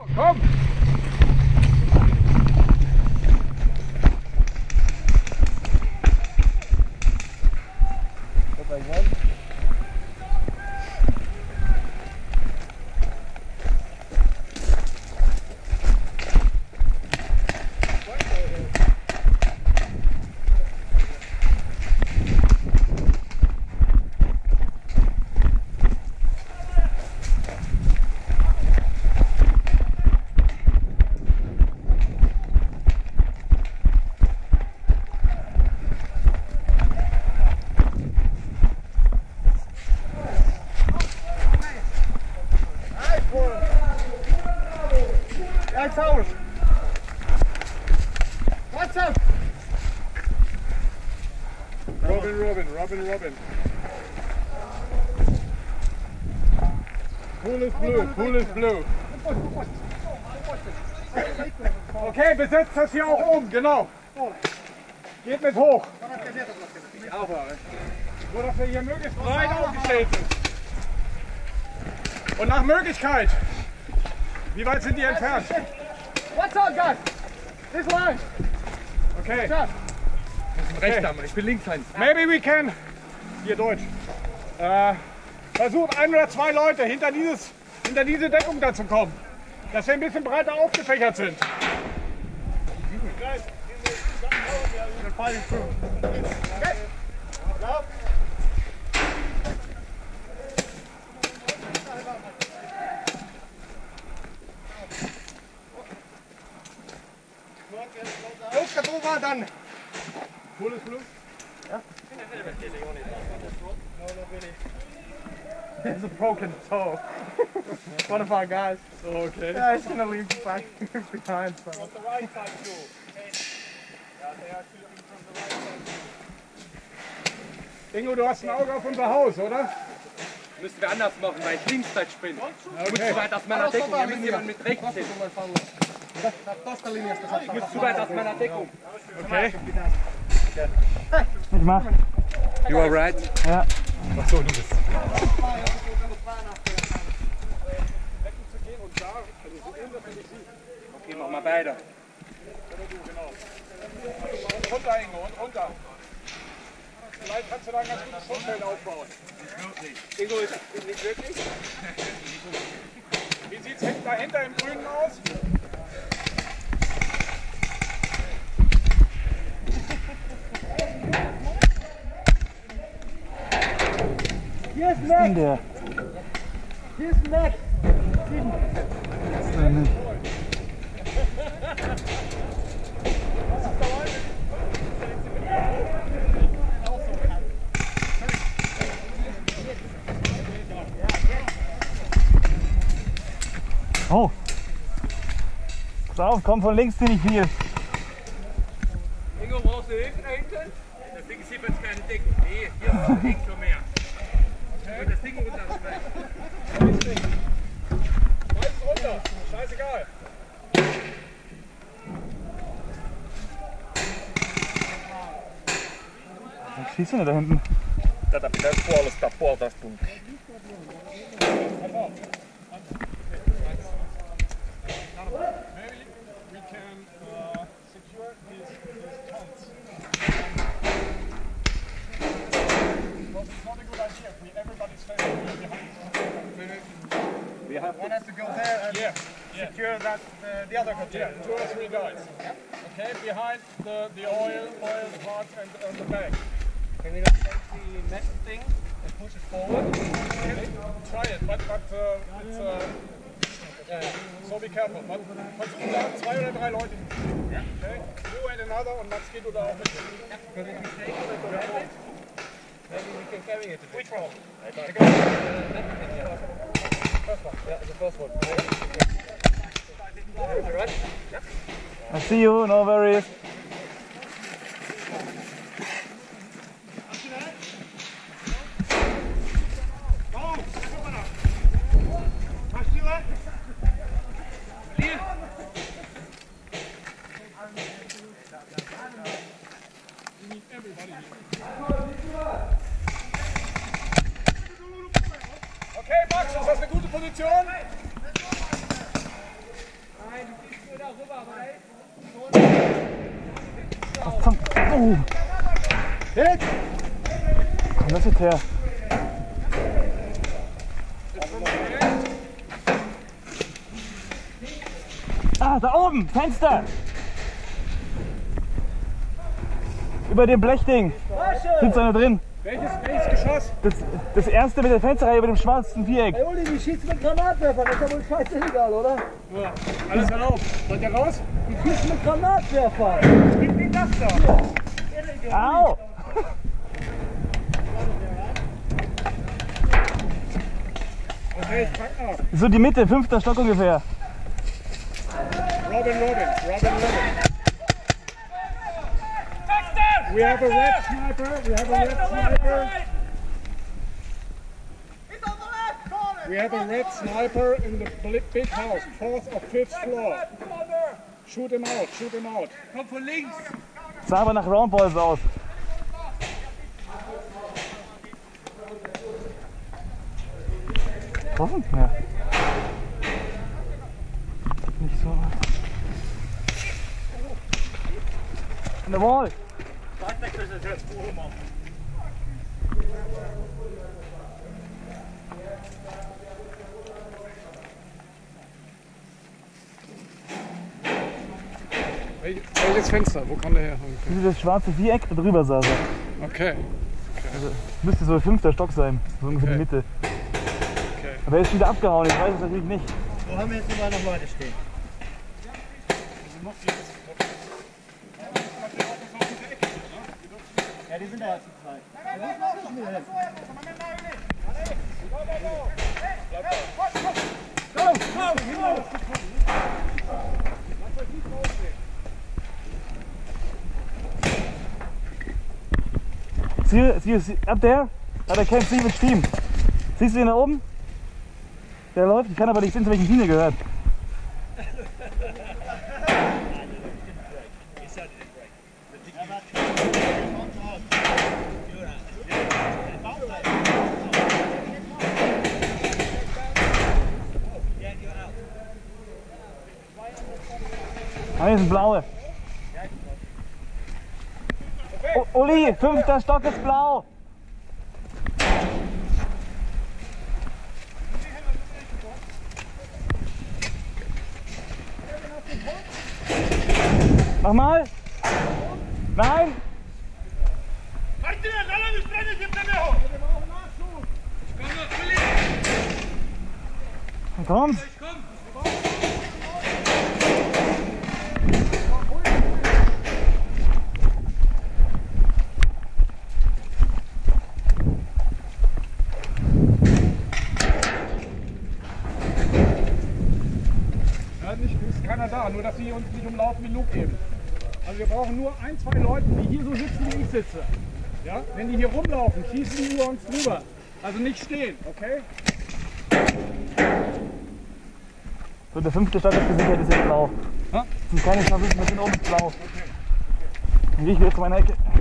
Komm! Robin. Pool is blue. Okay, besetzt das hier auch oben, genau. Geht mit hoch. So, dass wir hier möglichst breit aufgestellt sind. Und nach Möglichkeit. Wie weit sind die entfernt? What's up, guys? This line. Okay. Rechts haben, ich bin links Heinz. Maybe we can. Hier Deutsch. Versucht 1 oder 2 Leute hinter diese Deckung da zu kommen. Dass wir ein bisschen breiter aufgefächert sind. Los, Katova, dann! Pool is blue? Yeah. There's a broken toe. One of our guys. Oh, okay. Yeah, he's gonna leave back behind. So. What's the right side do? Okay. Yeah, they are shooting from the right side. Ingo, du hast ein Auge auf unser Haus, oder? Müssen wir anders machen, weil ich links bin. Ich muss Okay. zu weit aus meiner Deckung, hier müssen jemand mit rechts hin. Ich muss zu weit aus meiner Deckung. Okay. Ich mach. You are right. Ja. Ach so, du bist. Okay, mach mal beide. Und runter, Ingo, und runter. Vielleicht kannst du da ein ganz gutes Schutzfeld aufbauen. Ingo ist nicht wirklich. Wie sieht es dahinter im Grünen aus? Hier ist Mac. Hier ist Mac. Oh. Pass auf, komm von links ziemlich viel. Ingo, brauchst du Hilfe da hinten? Das Ding ist hier jetzt keine Deckung. Nee, hier ist links schon mehr. Und das Ding runterschmeißen. Alles runter, scheißegal. Was schießt du denn da hinten? Tätä pitäisi puolustaa 1,5 tuntia. Maybe we can secure these tents. Because it's not a good idea if everybody's standing behind. One has to go there and secure that the other container. Yeah, 2 or 3 guys. Okay, behind the oil parts and the bag. Can we not take the net thing and push it forward? Okay, try it, but it's so be careful. But versuchen da 2 oder 3 Leute. Okay, you and another und Max geht du da auch mit. Can it be taken and grab it? Maybe we can carry it. Which one? First one. Yeah, the first one. Alright? I see you, no worries. Okay, Max, ist das eine gute Position? Was zum... Oh! Hit! Komm, das jetzt her. Ah, da oben! Fenster! Über dem Blechding sitzt einer drin. Welches Geschoss? Das erste mit der Fensterreihe über dem schwarzen Viereck. Ey Uli, wie schießt mit Granatwerfer? Das ist ja wohl scheißegal, oder? Ja, alles erlaubt. Seid ihr raus? Wie schießt mit Granatwerfer? Gib mir das da. Au! Okay, ich pack nach. So die Mitte, 5. Stock ungefähr. Robin. We have a red sniper. We have a red sniper in the big house, 4th or 5th floor. Shoot him out. Komm von links. Sah aber nach Roundballs aus. Offen? Ja. Nicht so. An der Wall. Welches Fenster? Wo kam der her? Das ist das schwarze Viereck, da drüber saß er. Okay. Müsste so 5. Stock sein, so ungefähr die Mitte. Okay. Aber er ist wieder abgehauen, ich weiß es natürlich nicht. Wo haben wir jetzt überall noch Leute stehen? Ja, die sind da ja zu zweit. See, up there? I can't see which team. Siehst du ihn da oben? Der läuft, ich kann aber nicht sehen, zu welchem Team er gehört. Ah, hier ist ein blaue. Uli, 5. Stock ist blau. Mach mal. Nein. Komm. Ist keiner da, nur dass sie uns nicht umlaufen wie Luke eben. Also wir brauchen nur 1, 2 Leute, die hier so sitzen, wie ich sitze. Ja? Wenn die hier rumlaufen, schießen die über uns drüber. Also nicht stehen, okay? So, der 5. Stock ist gesichert, ist jetzt blau. Ha? Das sind keine Scharfschützen, das sind oben blau. Dann gehe ich wieder zu meiner Ecke.